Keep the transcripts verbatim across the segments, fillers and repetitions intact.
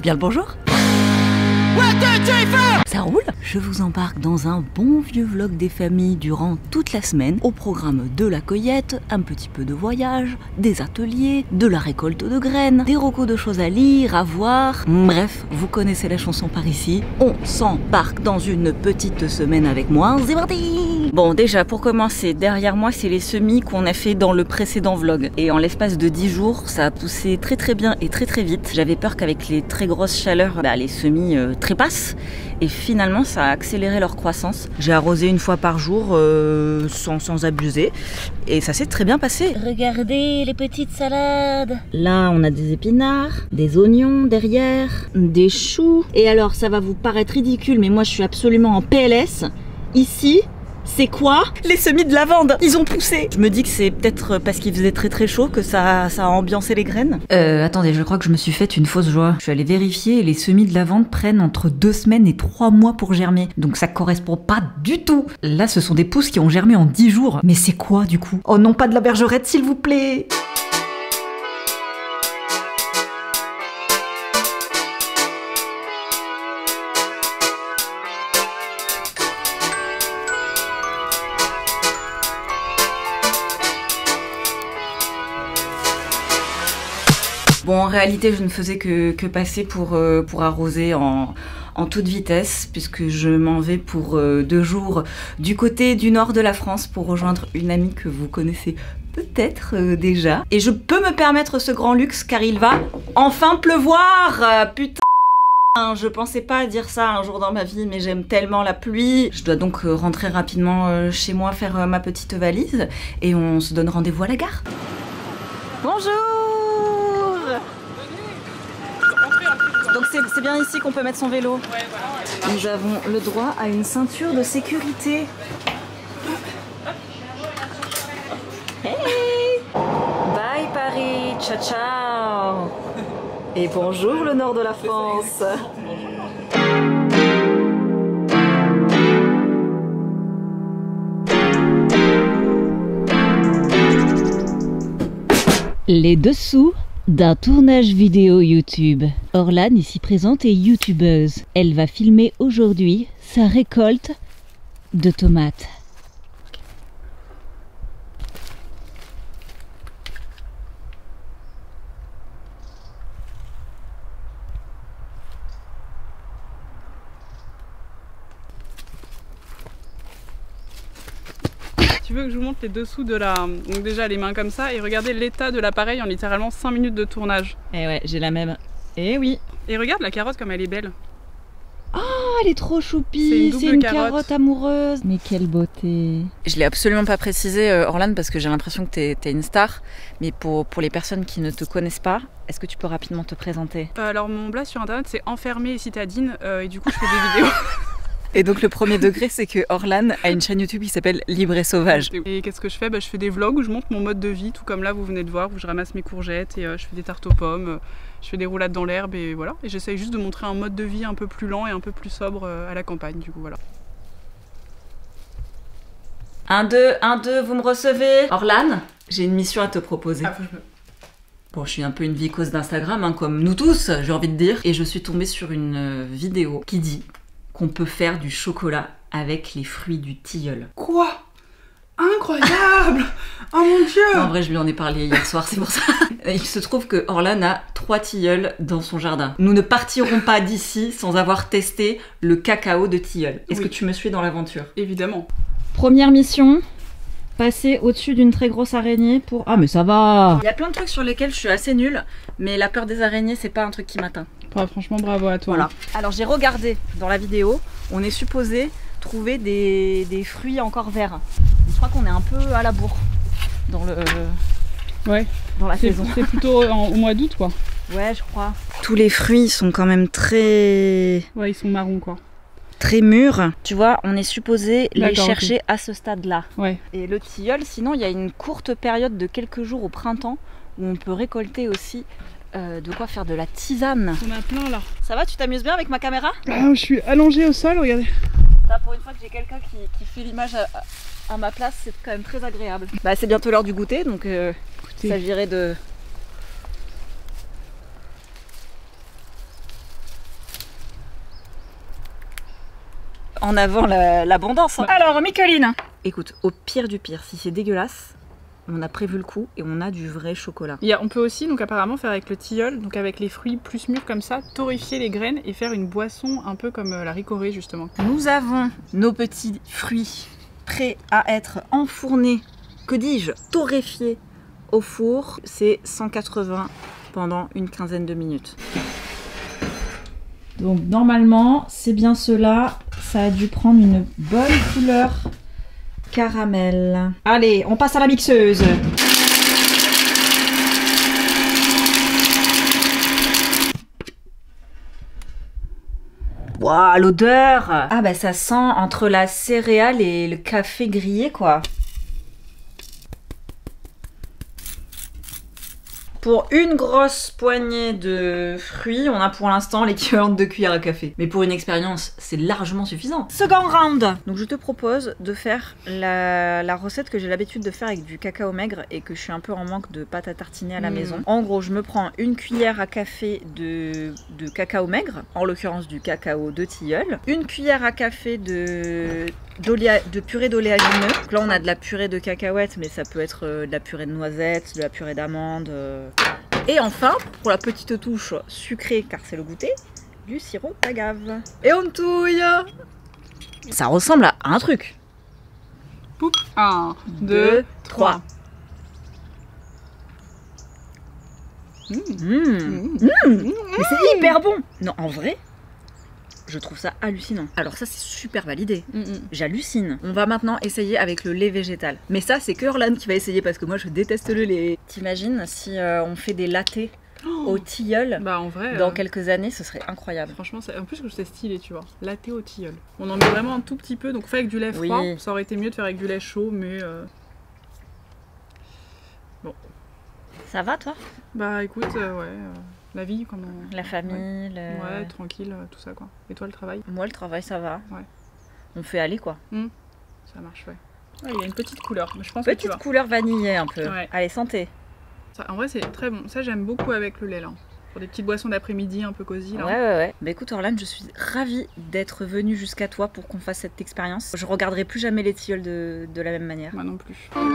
Bien le bonjour. Ça roule? Je vous embarque dans un bon vieux vlog des familles durant toute la semaine, au programme de la cueillette, un petit peu de voyage, des ateliers, de la récolte de graines, des recos de choses à lire, à voir. Bref, vous connaissez la chanson par ici. On s'embarque dans une petite semaine avec moi. C'est parti! Bon, déjà, pour commencer, derrière moi, c'est les semis qu'on a fait dans le précédent vlog. Et en l'espace de dix jours, ça a poussé très très bien et très très vite. J'avais peur qu'avec les très grosses chaleurs, bah, les semis euh, trépassent. Et finalement, ça a accéléré leur croissance. J'ai arrosé une fois par jour, euh, sans, sans abuser. Et ça s'est très bien passé. Regardez les petites salades. Là, on a des épinards, des oignons derrière, des choux. Et alors, ça va vous paraître ridicule, mais moi, je suis absolument en P L S. Ici... c'est quoi? Les semis de lavande, ils ont poussé. Je me dis que c'est peut-être parce qu'il faisait très très chaud que ça, ça a ambiancé les graines. Euh, attendez, je crois que je me suis faite une fausse joie. Je suis allée vérifier et les semis de lavande prennent entre deux semaines et trois mois pour germer. Donc ça correspond pas du tout. Là, ce sont des pousses qui ont germé en dix jours. Mais c'est quoi du coup? Oh non, pas de la bergerette, s'il vous plaît. Bon, en réalité, je ne faisais que, que passer pour, euh, pour arroser en, en toute vitesse, puisque je m'en vais pour euh, deux jours du côté du nord de la France pour rejoindre une amie que vous connaissez peut-être euh, déjà. Et je peux me permettre ce grand luxe car il va enfin pleuvoir. euh, Putain, je pensais pas dire ça un jour dans ma vie, mais j'aime tellement la pluie. Je dois donc euh, rentrer rapidement euh, chez moi, faire euh, ma petite valise, et on se donne rendez-vous à la gare. Bonjour. Donc c'est bien ici qu'on peut mettre son vélo. Ouais, voilà. Nous avons le droit à une ceinture de sécurité. Hey! Bye Paris, ciao ciao. Et bonjour le nord de la France. Les dessous d'un tournage vidéo YouTube. Orlane, ici présente, est youtubeuse. Elle va filmer aujourd'hui sa récolte de tomates. Tu veux que je vous montre les dessous de la... Donc déjà les mains comme ça, et regardez l'état de l'appareil en littéralement cinq minutes de tournage. Eh ouais, j'ai la même. Eh oui. Et regarde la carotte comme elle est belle. Oh, elle est trop choupie. C'est une, une carotte. carotte amoureuse. Mais quelle beauté. Je l'ai absolument pas précisé, euh, Orlane, parce que j'ai l'impression que t'es es une star. Mais pour, pour les personnes qui ne te connaissent pas, est-ce que tu peux rapidement te présenter? euh, Alors mon blog sur internet c'est Enfermée et citadine, euh, et du coup je fais des vidéos. Et donc le premier degré, c'est que Orlane a une chaîne YouTube qui s'appelle Libre et Sauvage. Et qu'est-ce que je fais? bah, Je fais des vlogs où je montre mon mode de vie, tout comme là vous venez de voir, où je ramasse mes courgettes et euh, je fais des tartes aux pommes, euh, je fais des roulades dans l'herbe et voilà. Et j'essaye juste de montrer un mode de vie un peu plus lent et un peu plus sobre euh, à la campagne, du coup voilà. Un, deux, un, deux, vous me recevez? Orlane, j'ai une mission à te proposer. Ah, faut que je me... Bon, je suis un peu une vicose d'Instagram, hein, comme nous tous, j'ai envie de dire. Et je suis tombée sur une euh, vidéo qui dit qu'on peut faire du chocolat avec les fruits du tilleul. Quoi? Incroyable! Oh mon dieu! Non, en vrai, je lui en ai parlé hier soir, c'est pour ça. Il se trouve que Orlane a trois tilleuls dans son jardin. Nous ne partirons pas d'ici sans avoir testé le cacao de tilleul. Est-ce oui. que tu me suis dans l'aventure? Évidemment. Première mission, passer au-dessus d'une très grosse araignée pour... Ah mais ça va! Il y a plein de trucs sur lesquels je suis assez nulle, mais la peur des araignées, c'est pas un truc qui m'atteint. Ah, franchement, bravo à toi. Voilà. Alors j'ai regardé dans la vidéo, on est supposé trouver des, des fruits encore verts. Je crois qu'on est un peu à la bourre dans le... Ouais. Dans la saison. C'est plutôt en, au mois d'août, quoi. Ouais, je crois. Tous les fruits sont quand même très... Ouais, ils sont marrons, quoi. Très mûrs. Tu vois, on est supposé les chercher okay. à ce stade-là. Ouais. Et le tilleul, sinon, il y a une courte période de quelques jours au printemps où on peut récolter aussi euh, de quoi faire de la tisane. On a plein là. Ça va, tu t'amuses bien avec ma caméra? Ah, je suis allongée au sol, regardez. Ça, pour une fois que j'ai quelqu'un qui, qui fait l'image à, à ma place, c'est quand même très agréable. Bah, c'est bientôt l'heure du goûter, donc euh, il s'agirait de... en avant l'abondance. La, hein. Alors, Micheline. Écoute, au pire du pire, si c'est dégueulasse, on a prévu le coup et on a du vrai chocolat. Il y a, on peut aussi, donc apparemment, faire avec le tilleul, donc avec les fruits plus mûrs comme ça, torréfier les graines et faire une boisson un peu comme la ricorée justement. Nous avons nos petits fruits prêts à être enfournés, que dis-je, torréfiés au four. C'est cent quatre-vingts pendant une quinzaine de minutes. Donc normalement, c'est bien cela. Ça a dû prendre une bonne couleur caramel. Allez, on passe à la mixeuse. Waouh, l'odeur! Ah bah ça sent entre la céréale et le café grillé quoi. Pour une grosse poignée de fruits, on a pour l'instant l'équivalent de deux cuillères à café. Mais pour une expérience, c'est largement suffisant. Second round. Donc je te propose de faire la, la recette que j'ai l'habitude de faire avec du cacao maigre et que je suis un peu en manque de pâte à tartiner à la mmh. maison. En gros, je me prends une cuillère à café de, de cacao maigre, en l'occurrence du cacao de tilleul, une cuillère à café de... de purée d'oléagineux. Donc là on a de la purée de cacahuètes, mais ça peut être euh, de la purée de noisettes, de la purée d'amandes. Euh... Et enfin, pour la petite touche sucrée, car c'est le goûter, du sirop d'agave. Et on touille. Ça ressemble à un truc. Poup. Un, deux, trois. Mmh. Mmh. Mmh. Mmh. Mais c'est hyper bon. Non, en vrai, je trouve ça hallucinant. Alors ça, c'est super validé. Mm -mm. J'hallucine. On va maintenant essayer avec le lait végétal. Mais ça, c'est que Orlan qui va essayer parce que moi, je déteste le lait. T'imagines si euh, on fait des lattés oh au tilleul bah, en vrai, dans euh... quelques années, ce serait incroyable. Franchement, en plus, c'est stylé, tu vois. Latte au tilleul. On en met vraiment un tout petit peu. Donc, fait avec du lait froid. Oui. Ça aurait été mieux de faire avec du lait chaud, mais... Euh... Bon. Ça va, toi? Bah, écoute, euh, ouais... Euh... La vie, comment... La famille, ouais, le... ouais tranquille, tout ça quoi. Et toi, le travail? Moi, le travail, ça va. Ouais. On fait aller quoi. Mmh. Ça marche, ouais. Ouais, il y a une petite couleur. Je pense petite que tu vois. Couleur vanillée un peu. Ouais. Allez, santé. Ça, en vrai, c'est très bon. Ça, j'aime beaucoup avec le lait là. Pour des petites boissons d'après-midi un peu cosy là. Ouais, ouais, ouais. Bah écoute, Orlan, je suis ravie d'être venue jusqu'à toi pour qu'on fasse cette expérience. Je regarderai plus jamais les tilleuls de, de la même manière. Moi non plus.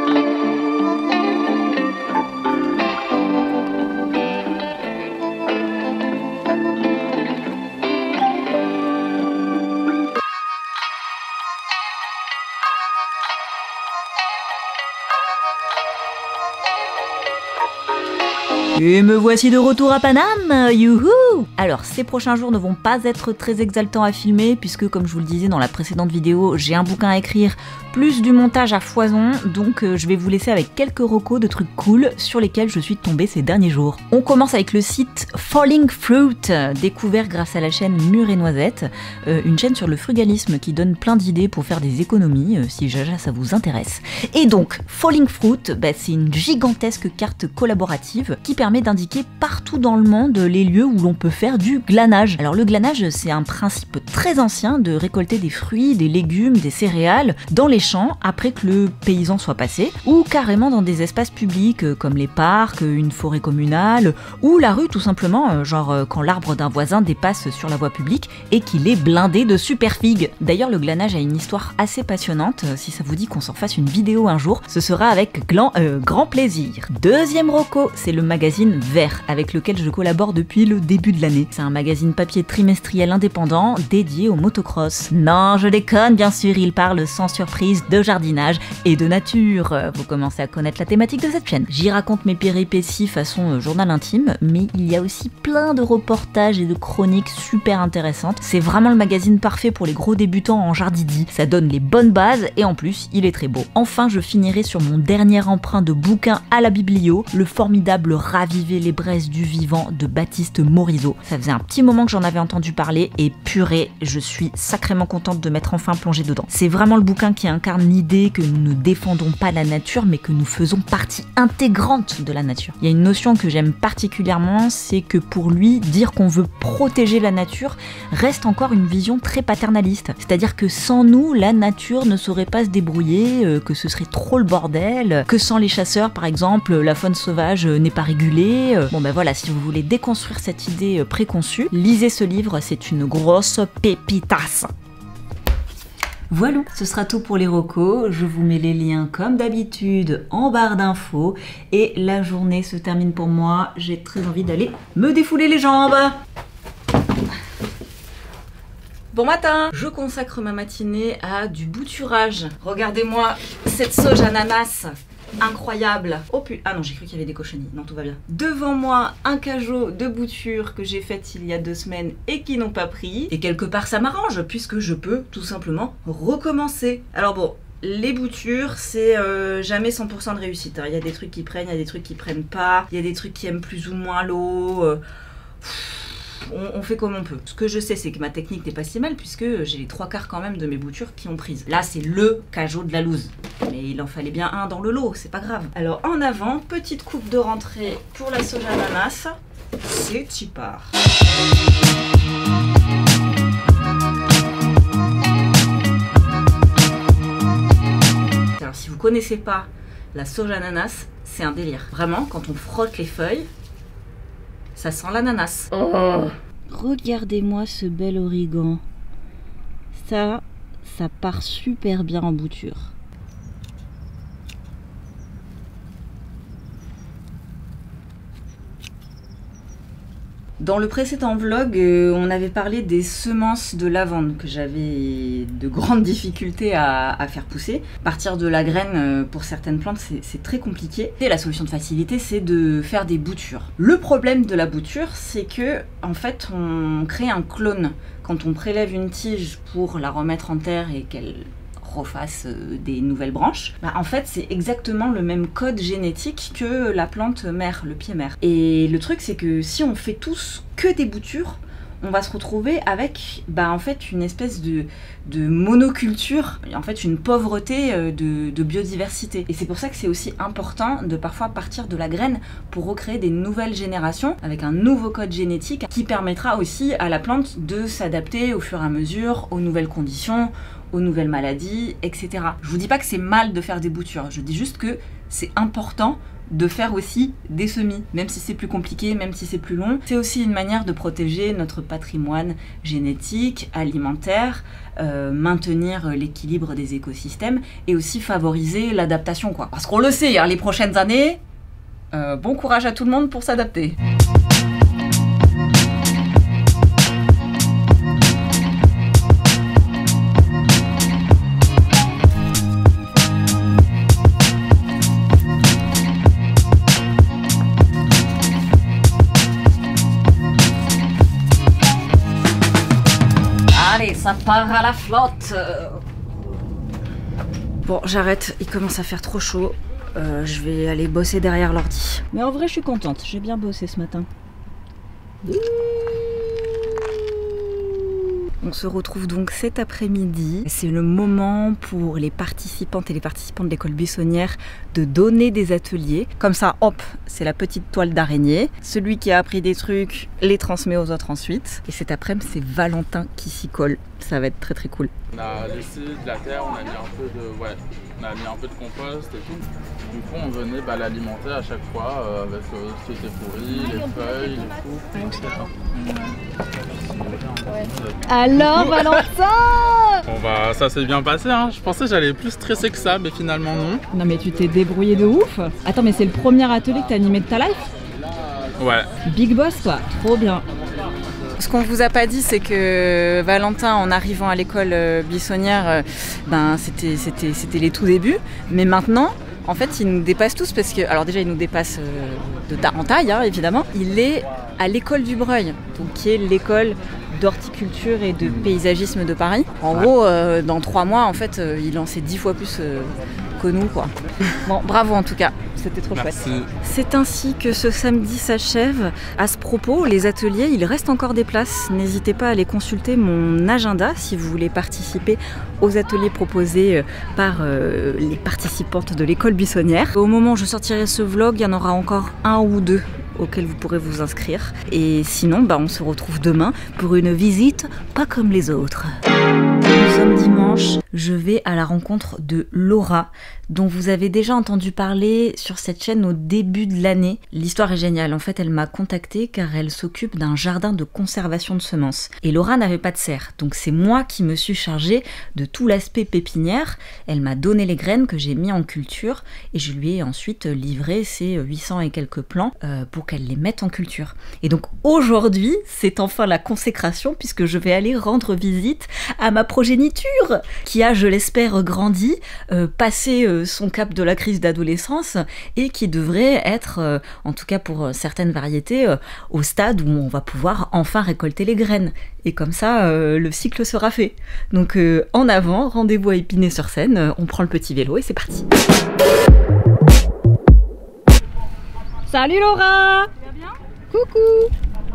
Et me voici de retour à Paname, youhou! Alors, ces prochains jours ne vont pas être très exaltants à filmer, puisque comme je vous le disais dans la précédente vidéo, j'ai un bouquin à écrire, plus du montage à foison, donc euh, je vais vous laisser avec quelques recos de trucs cool sur lesquels je suis tombée ces derniers jours. On commence avec le site Falling Fruit, découvert grâce à la chaîne Mûre et Noisette, euh, une chaîne sur le frugalisme qui donne plein d'idées pour faire des économies, euh, si jaja ça vous intéresse. Et donc, Falling Fruit, bah, c'est une gigantesque carte collaborative qui permet d'indiquer partout dans le monde les lieux où l'on peut faire du glanage. Alors le glanage, c'est un principe très ancien de récolter des fruits, des légumes, des céréales dans les champs après que le paysan soit passé, ou carrément dans des espaces publics comme les parcs, une forêt communale, ou la rue tout simplement, genre quand l'arbre d'un voisin dépasse sur la voie publique et qu'il est blindé de super figues. D'ailleurs le glanage a une histoire assez passionnante, si ça vous dit qu'on s'en fasse une vidéo un jour, ce sera avec glan, euh, grand plaisir. Deuxième reco, c'est le magazine Vert, avec lequel je collabore depuis le début de l'année. C'est un magazine papier trimestriel indépendant dédié au motocross. Non, je déconne, bien sûr, il parle sans surprise de jardinage et de nature. Vous commencez à connaître la thématique de cette chaîne. J'y raconte mes péripéties façon journal intime, mais il y a aussi plein de reportages et de chroniques super intéressantes. C'est vraiment le magazine parfait pour les gros débutants en jardidi. Ça donne les bonnes bases et en plus, il est très beau. Enfin, je finirai sur mon dernier emprunt de bouquin à la biblio, le formidable Raviver les braises du vivant de Baptiste Morisot. Ça faisait un petit moment que j'en avais entendu parler et purée, je suis sacrément contente de m'être enfin plongée dedans. C'est vraiment le bouquin qui incarne l'idée que nous ne défendons pas la nature mais que nous faisons partie intégrante de la nature. Il y a une notion que j'aime particulièrement, c'est que pour lui, dire qu'on veut protéger la nature reste encore une vision très paternaliste. C'est-à-dire que sans nous, la nature ne saurait pas se débrouiller, euh, que ce serait trop le bordel, que sans les chasseurs par exemple, la faune sauvage euh, n'est pas régulée. Euh, bon ben voilà, si vous voulez déconstruire cette idée euh, préconçue, lisez ce livre, c'est une grosse pépitasse. Voilà, ce sera tout pour les recos. Je vous mets les liens comme d'habitude en barre d'infos. Et la journée se termine pour moi. J'ai très envie d'aller me défouler les jambes. Bon matin! Je consacre ma matinée à du bouturage. Regardez-moi cette sauge ananas. Incroyable. Oh putain, ah non, j'ai cru qu'il y avait des cochonniers. Non, tout va bien. Devant moi, un cajot de boutures que j'ai fait il y a deux semaines et qui n'ont pas pris. Et quelque part, ça m'arrange puisque je peux tout simplement recommencer. Alors bon, les boutures, c'est euh, jamais cent pour cent de réussite. Il y a des trucs qui prennent, il y a des trucs qui prennent pas. Il y a des trucs qui aiment plus ou moins l'eau. Euh, On, on fait comme on peut. Ce que je sais, c'est que ma technique n'est pas si mal puisque j'ai les trois quarts quand même de mes boutures qui ont prise. Là, c'est le cajot de la loose. Mais il en fallait bien un dans le lot, c'est pas grave. Alors en avant, petite coupe de rentrée pour la sauge ananas. C'est y part. Alors si vous connaissez pas la sauge ananas, c'est un délire. Vraiment, quand on frotte les feuilles, ça sent l'ananas. Oh. Regardez-moi ce bel origan. Ça, ça part super bien en bouture. Dans le précédent vlog, euh, on avait parlé des semences de lavande que j'avais de grandes difficultés à, à faire pousser. Partir de la graine euh, pour certaines plantes, c'est très compliqué. Et la solution de facilité, c'est de faire des boutures. Le problème de la bouture, c'est que en fait, on crée un clone. Quand on prélève une tige pour la remettre en terre et qu'elle refasse des nouvelles branches, bah en fait c'est exactement le même code génétique que la plante mère, le pied mère. Et le truc c'est que si on fait tous que des boutures, on va se retrouver avec bah, en fait une espèce de, de monoculture, en fait une pauvreté de, de biodiversité. Et c'est pour ça que c'est aussi important de parfois partir de la graine pour recréer des nouvelles générations avec un nouveau code génétique qui permettra aussi à la plante de s'adapter au fur et à mesure aux nouvelles conditions, aux nouvelles maladies, et cetera. Je vous dis pas que c'est mal de faire des boutures, je dis juste que c'est important de faire aussi des semis, même si c'est plus compliqué, même si c'est plus long. C'est aussi une manière de protéger notre patrimoine génétique, alimentaire, euh, maintenir l'équilibre des écosystèmes et aussi favoriser l'adaptation, quoi. Parce qu'on le sait, hein, les prochaines années, euh, bon courage à tout le monde pour s'adapter. Allez, ça part à la flotte. Bon, j'arrête, il commence à faire trop chaud. Euh, je vais aller bosser derrière l'ordi. Mais en vrai, je suis contente, j'ai bien bossé ce matin. On se retrouve donc cet après-midi. C'est le moment pour les participantes et les participants de l'école buissonnière de donner des ateliers. Comme ça, hop, c'est la petite toile d'araignée. Celui qui a appris des trucs les transmet aux autres ensuite. Et cet après-midi, c'est Valentin qui s'y colle. Ça va être très très cool. On a laissé de la terre, on a mis un peu de, ouais, on a mis un peu de compost et tout. Du coup, on venait bah, l'alimenter à chaque fois euh, avec euh, ce qui était pourri, les feuilles, les coups. Alors, Valentin! Bon bah ça s'est bien passé, hein. Je pensais que j'allais plus stresser que ça, mais finalement non. Non mais tu t'es débrouillé de ouf. Attends, mais c'est le premier atelier que t'as animé de ta life? Ouais. Big boss quoi, trop bien. Ce qu'on vous a pas dit, c'est que Valentin, en arrivant à l'école buissonnière, ben c'était c'était c'était les tout débuts. Mais maintenant, en fait, il nous dépasse tous parce que, alors déjà, il nous dépasse de ta en taille, hein, évidemment. Il est à l'école du Breuil, donc qui est l'école d'horticulture et de paysagisme de Paris. En ouais. gros, euh, dans trois mois, en fait, euh, il en sait dix fois plus euh, que nous, quoi. Bon, bravo en tout cas. C'était trop Merci. chouette. C'est ainsi que ce samedi s'achève. À ce propos, les ateliers, il reste encore des places. N'hésitez pas à aller consulter mon agenda si vous voulez participer aux ateliers proposés par euh, les participantes de l'école buissonnière. Au moment où je sortirai ce vlog, il y en aura encore un ou deux auxquels vous pourrez vous inscrire. Et sinon, bah, on se retrouve demain pour une visite pas comme les autres. Nous sommes dimanche. dimanche, je vais à la rencontre de Laura, dont vous avez déjà entendu parler sur cette chaîne au début de l'année. L'histoire est géniale, en fait elle m'a contactée car elle s'occupe d'un jardin de conservation de semences. Et Laura n'avait pas de serre, donc c'est moi qui me suis chargée de tout l'aspect pépinière. Elle m'a donné les graines que j'ai mis en culture et je lui ai ensuite livré ces huit cents et quelques plants euh, pour qu'elle les mette en culture. Et donc aujourd'hui, c'est enfin la consécration puisque je vais aller rendre visite à ma progéniture qui a, je l'espère, grandi, euh, passé euh, son cap de la crise d'adolescence et qui devrait être, euh, en tout cas pour certaines variétés, euh, au stade où on va pouvoir enfin récolter les graines. Et comme ça, euh, le cycle sera fait. Donc euh, en avant, rendez-vous à Épinay-sur-Seine, euh, on prend le petit vélo et c'est parti. Salut Laura! Tu vas bien? Coucou!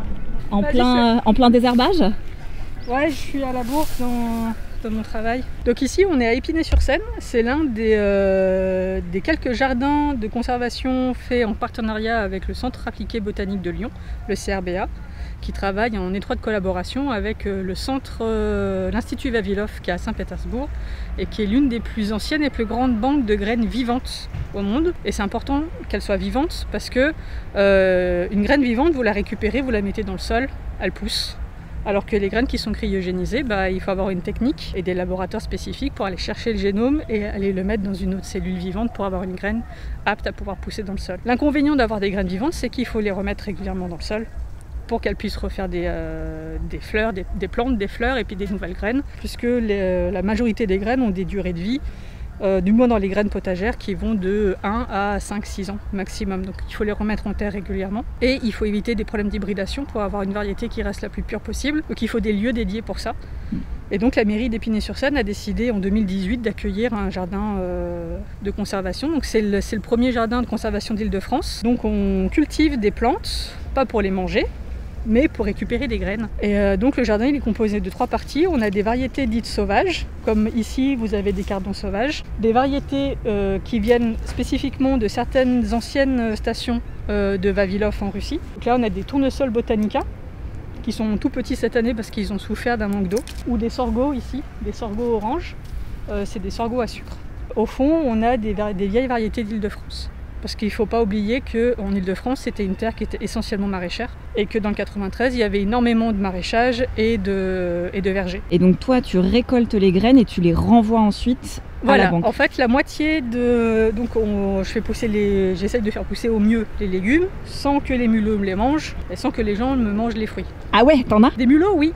En plein, en plein désherbage? Ouais, je suis à la bourse dans, dans mon travail. Donc ici, on est à Épinay-sur-Seine. C'est l'un des, euh, des quelques jardins de conservation faits en partenariat avec le Centre appliqué botanique de Lyon, le C R B A, qui travaille en étroite collaboration avec le centre, euh, l'Institut Vavilov qui est à Saint-Pétersbourg et qui est l'une des plus anciennes et plus grandes banques de graines vivantes au monde. Et c'est important qu'elle soit vivante parce que euh, une graine vivante, vous la récupérez, vous la mettez dans le sol, elle pousse. Alors que les graines qui sont cryogénisées, bah, il faut avoir une technique et des laboratoires spécifiques pour aller chercher le génome et aller le mettre dans une autre cellule vivante pour avoir une graine apte à pouvoir pousser dans le sol. L'inconvénient d'avoir des graines vivantes, c'est qu'il faut les remettre régulièrement dans le sol pour qu'elles puissent refaire des, euh, des fleurs, des, des plantes, des fleurs et puis des nouvelles graines, puisque les, la majorité des graines ont des durées de vie, euh, du moins dans les graines potagères, qui vont de un à cinq six ans maximum. Donc il faut les remettre en terre régulièrement. Et il faut éviter des problèmes d'hybridation pour avoir une variété qui reste la plus pure possible. Donc il faut des lieux dédiés pour ça. Et donc la mairie d'Épinay-sur-Seine a décidé en deux mille dix-huit d'accueillir un jardin euh, de conservation. Donc c'est le, c'est le premier jardin de conservation d'Île-de-France. Donc on cultive des plantes, pas pour les manger, mais pour récupérer des graines. Et euh, donc le jardin il est composé de trois parties. On a des variétés dites sauvages, comme ici vous avez des cardons sauvages, des variétés euh, qui viennent spécifiquement de certaines anciennes stations euh, de Vavilov en Russie. Donc là on a des tournesols botanica, qui sont tout petits cette année parce qu'ils ont souffert d'un manque d'eau, ou des sorgho ici, des sorgho orange, euh, c'est des sorgho à sucre. Au fond on a des, des vieilles variétés d'Île-de-France. Parce qu'il ne faut pas oublier qu'en Île-de-France, c'était une terre qui était essentiellement maraîchère et que dans le quatre-vingt-treize, il y avait énormément de maraîchage et de, et de vergers. Et donc toi, tu récoltes les graines et tu les renvoies ensuite voilà, à la banque. En fait, la moitié de... Donc, on, je fais pousser les... j'essaye de faire pousser au mieux les légumes sans que les mulots me les mangent et sans que les gens me mangent les fruits. Ah ouais, t'en as? Des mulots, oui.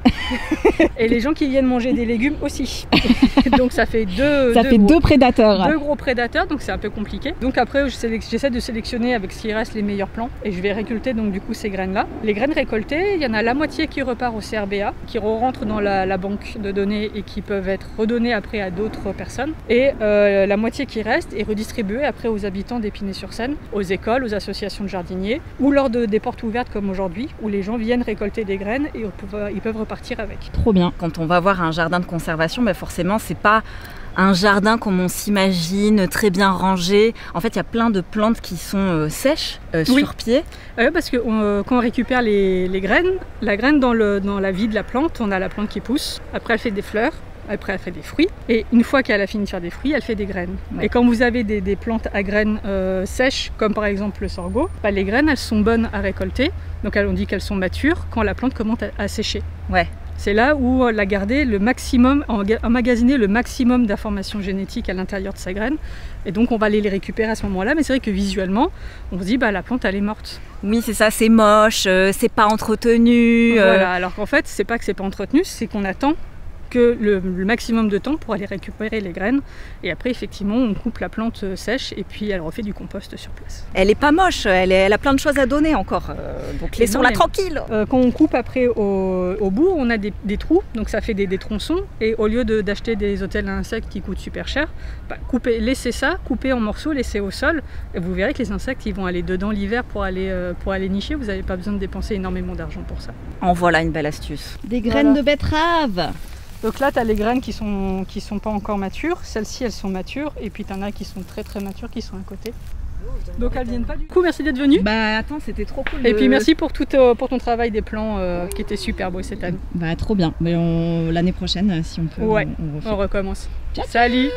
Et les gens qui viennent manger des légumes aussi. Donc ça fait deux... Ça deux fait gros, deux prédateurs. Deux gros prédateurs, donc c'est un peu compliqué. Donc après, j'essaie de sélectionner avec ce qui reste les meilleurs plants et je vais récolter donc du coup ces graines-là. Les graines récoltées, il y en a la moitié qui repart au C R B A, qui rentre dans la, la banque de données et qui peuvent être redonnées après à d'autres personnes. Et euh, la moitié qui reste est redistribuée après aux habitants d'Épinay-sur-Seine, aux écoles, aux associations de jardiniers, ou lors de, des portes ouvertes comme aujourd'hui, où les gens viennent récolter des graines et ils peuvent repartir avec. Trop bien. Quand on va voir un jardin de conservation, bah forcément c'est pas un jardin comme on s'imagine, très bien rangé. En fait, il y a plein de plantes qui sont euh, sèches, euh, oui. sur pied. Euh, parce que on, quand on récupère les, les graines, la graine dans, le, dans la vie de la plante, on a la plante qui pousse. Après, elle fait des fleurs. Après, elle fait des fruits. Et une fois qu'elle a fini de faire des fruits, elle fait des graines. Ouais. Et quand vous avez des, des plantes à graines euh, sèches, comme par exemple le sorgho, bah, les graines, elles sont bonnes à récolter. Donc, on dit qu'elles sont matures quand la plante commence à, à sécher. Ouais. C'est là où la garder le maximum, emmagasiner le maximum d'informations génétiques à l'intérieur de sa graine. Et donc on va aller les récupérer à ce moment-là. Mais c'est vrai que visuellement, on se dit bah la plante elle est morte. Oui c'est ça, c'est moche, euh, c'est pas entretenu. Euh... Voilà, alors qu'en fait c'est pas que c'est pas entretenu, c'est qu'on attend que le, le maximum de temps pour aller récupérer les graines. Et après, effectivement, on coupe la plante sèche et puis elle refait du compost sur place. Elle est pas moche, elle, est, elle a plein de choses à donner encore. Euh, donc laissons-la tranquille. Euh, quand on coupe après au, au bout, on a des, des trous, donc ça fait des, des tronçons. Et au lieu de, d'acheter des hôtels à insectes qui coûtent super cher, bah, coupez, laissez ça, coupez en morceaux, laissez au sol. Et vous verrez que les insectes, ils vont aller dedans l'hiver pour aller, euh, pour aller nicher. Vous n'avez pas besoin de dépenser énormément d'argent pour ça. En voilà une belle astuce. Des graines voilà. de betterave. Donc là, tu as les graines qui sont, qui sont pas encore matures. Celles-ci, elles sont matures. Et puis, tu en as qui sont très très matures, qui sont à côté. Donc elles viennent pas du coup. Merci d'être venue. Bah attends, c'était trop cool. Et de... puis merci pour, tout, euh, pour ton travail des plans euh, qui était super beau cette année. Bah trop bien. Mais on... l'année prochaine, si on peut, ouais, on, on refait. On recommence. Ciao. Salut.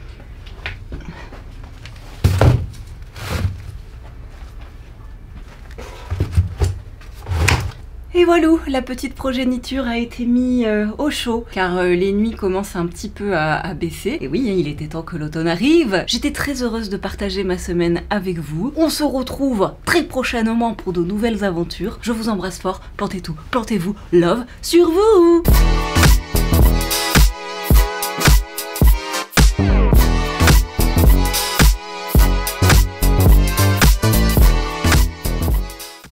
Et voilà, la petite progéniture a été mise euh, au chaud, car euh, les nuits commencent un petit peu à, à baisser. Et oui, il était temps que l'automne arrive. J'étais très heureuse de partager ma semaine avec vous. On se retrouve très prochainement pour de nouvelles aventures. Je vous embrasse fort, plantez tout, plantez-vous, love sur vous.